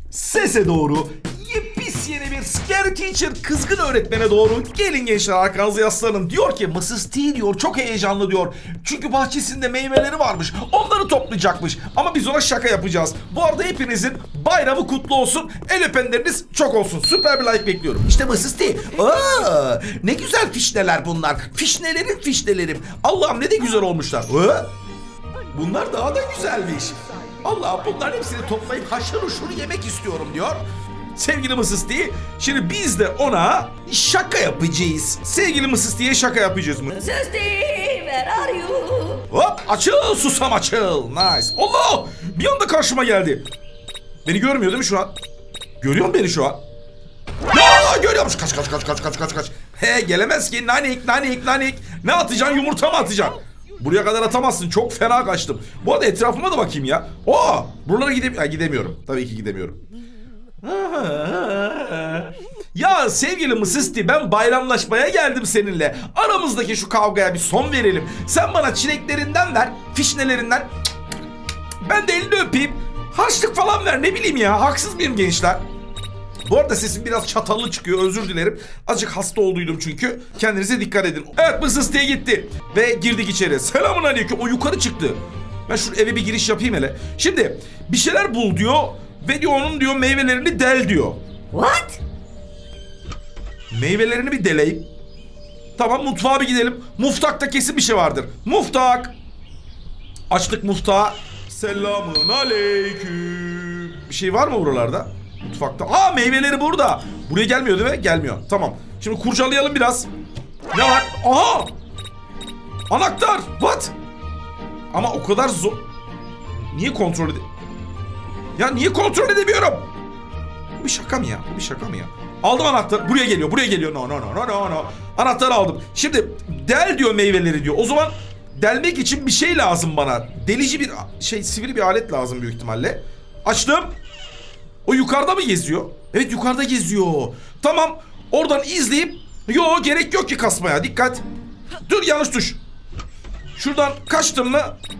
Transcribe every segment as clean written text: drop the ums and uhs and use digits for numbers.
Sese doğru, yepyeni bir Scary Teacher kızgın öğretmene doğru gelin gençler, arkanızı yaslanın. Diyor ki Mrs. T diyor çok heyecanlı diyor. Çünkü bahçesinde meyveleri varmış. Onları toplayacakmış. Ama biz ona şaka yapacağız. Bu arada hepinizin bayramı kutlu olsun. El öpenleriniz çok olsun. Süper bir like bekliyorum. İşte Mrs. T. Ne güzel fişneler bunlar. Fişnelerim. Allah'ım ne de güzel olmuşlar. Bunlar daha da güzelmiş. Allah, bunların hepsini toplayıp haşır uşur yemek istiyorum diyor. Sevgili Mrs. T, şimdi biz de ona şaka yapacağız. Sevgili Mrs. T'ye şaka yapacağız mı? Mrs. T, where are you? Hop, açıl susam açıl. Nice. Allah, bir anda karşıma geldi. Beni görmüyor değil mi şu an? Görüyor mu beni şu an? Aa, görüyormuş. Kaç. He, gelemez ki. Nanik. Ne atacaksın, yumurta mı atacaksın? Buraya kadar atamazsın. Çok fena kaçtım. Bu arada etrafıma da bakayım ya. Buralara gidemiyorum. Tabii ki gidemiyorum. Ya sevgili Mrs. T, ben bayramlaşmaya geldim seninle. Aramızdaki şu kavgaya bir son verelim. Sen bana çileklerinden ver, fişnelerinden. Ben de elini öpeyim. Harçlık falan ver, ne bileyim ya. Haksız mıyım gençler? Bu arada sesim biraz çatallı çıkıyor, özür dilerim. Azıcık hasta olduydum çünkü. Kendinize dikkat edin. Evet, Mrs. T gitti. Ve girdik içeri. Selamun aleyküm. O yukarı çıktı. Ben şu eve bir giriş yapayım hele. Şimdi bir şeyler bul diyor. Ve diyor onun diyor meyvelerini del diyor. What? Meyvelerini bir deleyim. Tamam, mutfağa bir gidelim. Muftakta kesin bir şey vardır. Muftak. Açtık muftağı. Selamun aleyküm. Bir şey var mı buralarda? Mutfakta. Meyveleri burada. Buraya gelmiyor değil mi? Gelmiyor. Tamam. Şimdi kurcalayalım biraz. Ne var? Aha! Anahtar. What? Ama o kadar zor. Niye kontrol niye kontrol edemiyorum? Bu bir şaka mı ya? Aldım anahtarı. Buraya geliyor. No. Anahtarı aldım. Şimdi del diyor meyveleri diyor. O zaman delmek için bir şey lazım bana. Delici bir sivri bir alet lazım büyük ihtimalle. Açtım. O yukarıda mı geziyor? Evet, yukarıda geziyor. Tamam. Oradan izleyip gerek yok ki kasmaya. Dikkat. Dur, yanlış tuş. Şuradan kaçtım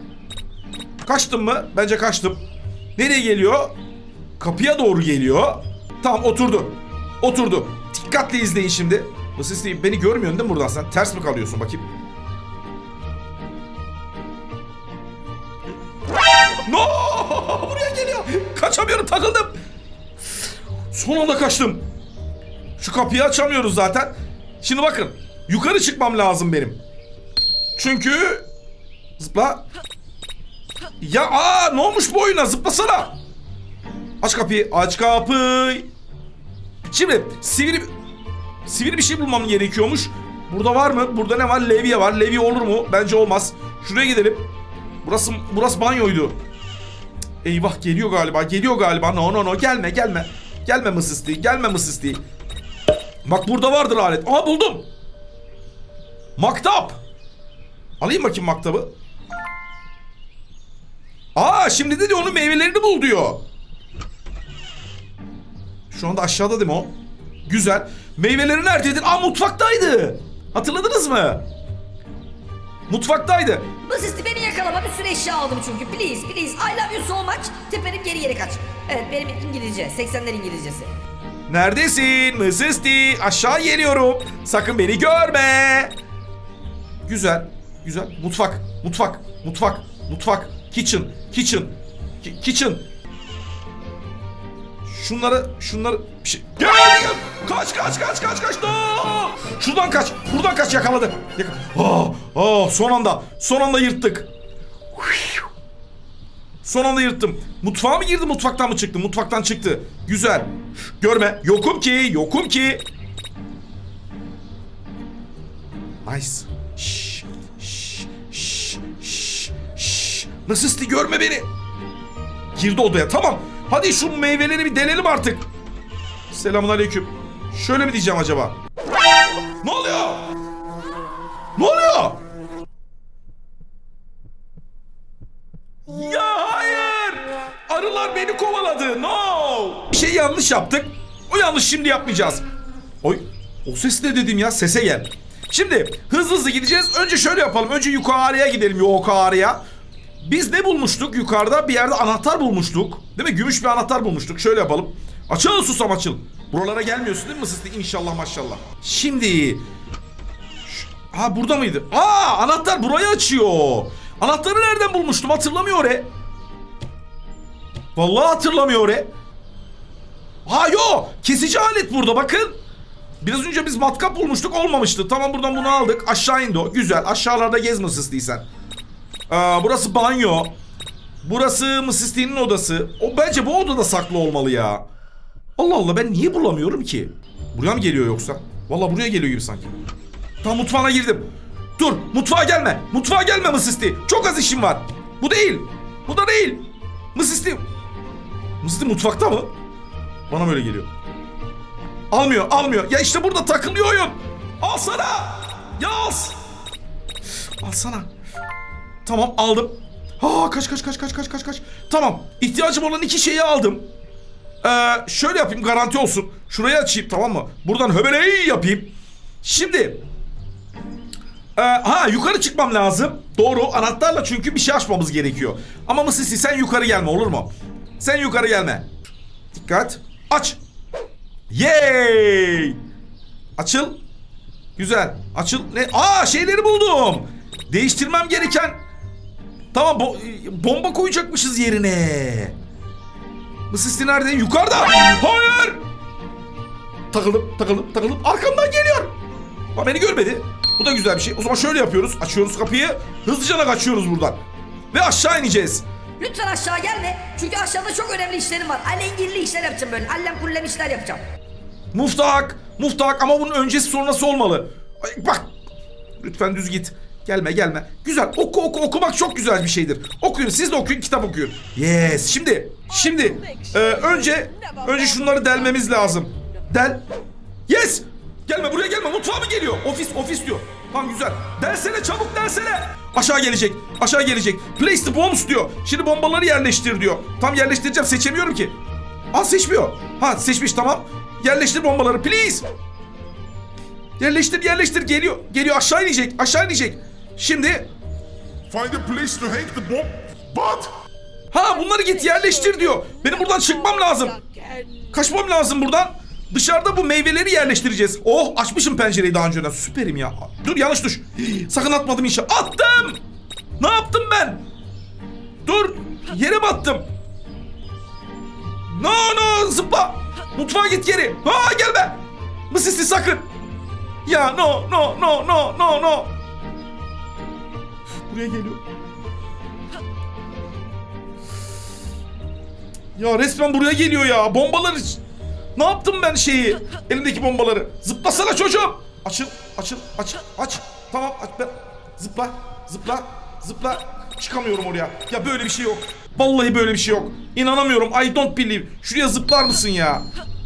mı? Bence kaçtım. Nereye geliyor? Kapıya doğru geliyor. Tamam, oturdu. Dikkatli izleyin şimdi. Mrs. T, beni görmüyorsun değil mi buradan sen? Ters mi kalıyorsun bakayım? No! Buraya geliyor. Kaçamıyorum, takıldım. Son anda kaçtım. Şu kapıyı açamıyoruz zaten. Şimdi bakın. Yukarı çıkmam lazım benim. Çünkü zıpla. Ya ne olmuş bu oyuna? Zıplasana. Aç kapıyı. Şimdi sivri bir şey bulmam gerekiyormuş. Burada var mı? Burada ne var? Levye var. Levye olur mu? Bence olmaz. Şuraya gidelim. Burası banyoydu. Eyvah, geliyor galiba. No. Gelme Mrs. T. Bak, burada vardır alet. Buldum. Maktap. Alayım bakayım maktabı. Şimdi de onun meyvelerini bul diyor. Şu anda aşağıda değil mi o? Güzel. Meyveleri neredeydin? Mutfaktaydı. Hatırladınız mı? Mutfaktaydı. Mrs. T, beni yakalama, bir sürü eşya aldım çünkü. Please. I love you so much. Teperim, geri kaç. Evet, benim İngilizce. 80'ler İngilizcesi. Neredesin Mrs. T? Aşağı geliyorum. Sakın beni görme. Güzel. Mutfak. Kitchen. Şunları bir şey. Gel. Kaç. No! Şuradan kaç. Buradan kaç, yakaladı. Son anda yırttık. Son anda yırttım. Mutfağa mı girdi, mutfaktan mı çıktı? Mutfaktan çıktı. Güzel. Görme. Yokum ki. Nice. Şşş. Mrs. T, görme beni. Girdi odaya. Tamam. Hadi şu meyveleri bir delelim artık. Selamünaleyküm. Şöyle mi diyeceğim acaba? Ne oluyor? Ya hayır. Arılar beni kovaladı. No. Bir şey yanlış yaptık. O yanlış şimdi yapmayacağız. Oy. O ses ne dedim ya? Sese gel. Şimdi hızlı gideceğiz. Önce şöyle yapalım. Önce yukarıya gidelim. Yukarıya. Biz ne bulmuştuk yukarıda? Bir yerde anahtar bulmuştuk. Değil mi? Gümüş bir anahtar bulmuştuk. Şöyle yapalım. Açıl susam açıl. Buralara gelmiyorsun değil mi Mısısti? İnşallah maşallah. Şimdi... Ha burada mıydı? Aa anahtar burayı açıyor. Anahtarı nereden bulmuştum? Hatırlamıyor oraya. Vallahi hatırlamıyor oraya. Ha yo! Kesici alet burada bakın. Biraz önce biz matkap bulmuştuk, olmamıştı. Tamam buradan bunu aldık. Aşağı indi o. Güzel. Aşağılarda gezme Mısıstiysen. Burası banyo. Burası Mısısti'nin odası. O bence bu odada saklı olmalı ya. Allah Allah ben niye bulamıyorum ki? Buraya mı geliyor yoksa? Vallahi buraya geliyor gibi sanki. Tam mutfağına girdim. Dur mutfağa gelme. Mutfağa gelme Mısısti. Çok az işim var. Bu değil. Bu da değil. Mısısti. Mısısti mutfakta mı? Bana böyle geliyor. Almıyor almıyor. Ya işte burada takılıyor oyun. Alsana. Ya alsana. Tamam aldım. Ha kaç. Tamam ihtiyacım olan 2 şeyi aldım. Şöyle yapayım garanti olsun. Şurayı açayım tamam mı? Buradan höbeleyi yapayım. Şimdi yukarı çıkmam lazım. Doğru anahtarla çünkü bir şey açmamız gerekiyor. Ama Mısısti sen yukarı gelme olur mu? Sen yukarı gelme. Dikkat. Aç. Yay. Açıl. Güzel. Açıl. Ne? Şeyleri buldum. Değiştirmem gereken. Tamam bomba koyacakmışız yerine. Mısısti nerede? Yukarıda. Hayır. Takıldım. Arkamdan geliyor. Ama beni görmedi. Bu da güzel bir şey. O zaman şöyle yapıyoruz. Açıyoruz kapıyı. Hızlıca kaçıyoruz buradan. Ve aşağı ineceğiz. Lütfen aşağı gelme. Çünkü aşağıda çok önemli işlerim var. Alengirli işler yapacağım böyle. Allem kullem işler yapacağım. Muftak ama bunun öncesi sonrası olmalı. Ay, bak. Lütfen düz git. Gelme. Güzel. Okumak çok güzel bir şeydir. Okuyun. Siz de okuyun. Kitap okuyun. Yes. Şimdi önce şunları delmemiz lazım. Del. Yes. Gelme buraya gelme. Mutfağa mı geliyor? Ofis diyor. Tamam güzel. Delsene çabuk delsene. Aşağı gelecek. Place the bombs diyor. Şimdi bombaları yerleştir diyor. Tam yerleştireceğim seçemiyorum ki. Seçmiyor. Seçmiş tamam. Yerleştir bombaları please. Yerleştir geliyor aşağı inecek. Şimdi find a place to hang the bomb. But bunları git yerleştir diyor. Benim buradan çıkmam lazım. Kaçmam lazım buradan. Dışarıda bu meyveleri yerleştireceğiz. Açmışım pencereyi daha önceden. Süperim ya. Dur yanlış tuş. Sakın atmadım inşallah. Attım. Ne yaptım ben? Dur. Yere mi attım? No zıpla. Mutfağa git geri. Gelme. Mısısti sakın. Ya no. Buraya geliyor. Ya resmen buraya geliyor ya. Bombaları... Ne yaptım ben elimdeki bombaları? Zıplasana çocuğum. Aç. Tamam aç ben. Zıpla. Çıkamıyorum oraya. Ya böyle bir şey yok. Vallahi böyle bir şey yok. İnanamıyorum. I don't believe. Şuraya zıplar mısın ya?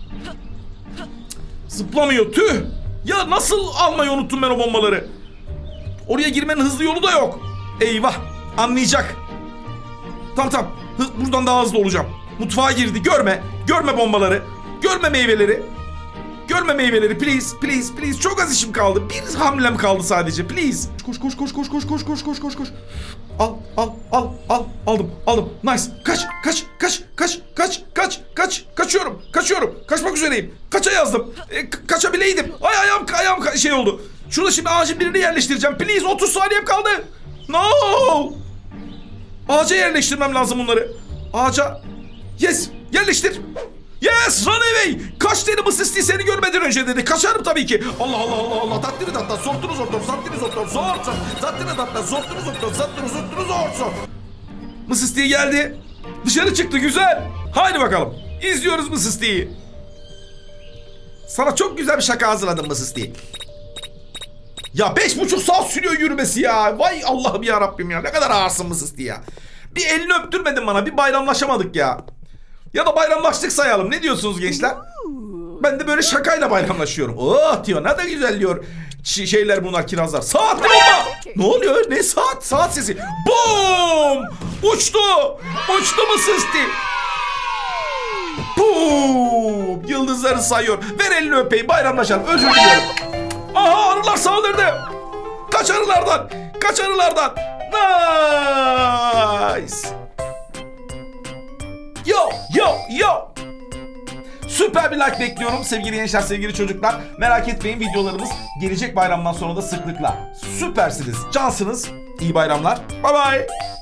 Zıplamıyor. Tüh. Ya nasıl almayı unuttum ben o bombaları? Oraya girmenin hızlı yolu da yok. Eyvah. Anlayacak. Tamam. Buradan daha hızlı olacağım. Mutfağa girdi. Görme bombaları. Görme meyveleri. Please. Çok az işim kaldı. Bir hamlem kaldı sadece. Please. Koş. Aldım. Nice. Kaç. Kaçıyorum. Kaçmak üzereyim. Kaça yazdım. Kaçabileydim. Ayağım şey oldu. Şurada şimdi ağacın birini yerleştireceğim. Please 30 saniyem kaldı. No. Ağaca yerleştirmem lazım bunları. Ağaca. Yes. Yerleştir. Yes run away. Kaç dedi Mısısti seni görmeden önce dedi. Kaçarım tabii ki. Allah. Tattiri tatta. Sortunuz ortam. Mısısti geldi. Dışarı çıktı güzel. Haydi bakalım. İzliyoruz Mısısti'yi. Sana çok güzel bir şaka hazırladım Mısısti. Ya 5,5 saat sürüyor yürümesi ya. Vay Allah'ım ya Rabbim ya. Ne kadar ağırsın Mısısti ya. Bir elini öptürmedin bana. Bir bayramlaşamadık ya. Ya da bayramlaştık sayalım. Ne diyorsunuz gençler? Ben de böyle şakayla bayramlaşıyorum. Diyor. Ne de güzel diyor. Şeyler bunlar kirazlar. Saatli bomba. Ne oluyor? Ne saat? Saat sesi. Boom! Uçtu Mısısti. Boom! Yıldızları sayıyor. Ver elini öpeyim. Bayramlaşalım. Özür diliyorum. Arılar saldırdı. Kaç arılardan. Nice. Yo. Süper bir like bekliyorum sevgili gençler, sevgili çocuklar. Merak etmeyin, videolarımız gelecek bayramdan sonra da sıklıkla. Süpersiniz, cansınız. İyi bayramlar. Bye bye.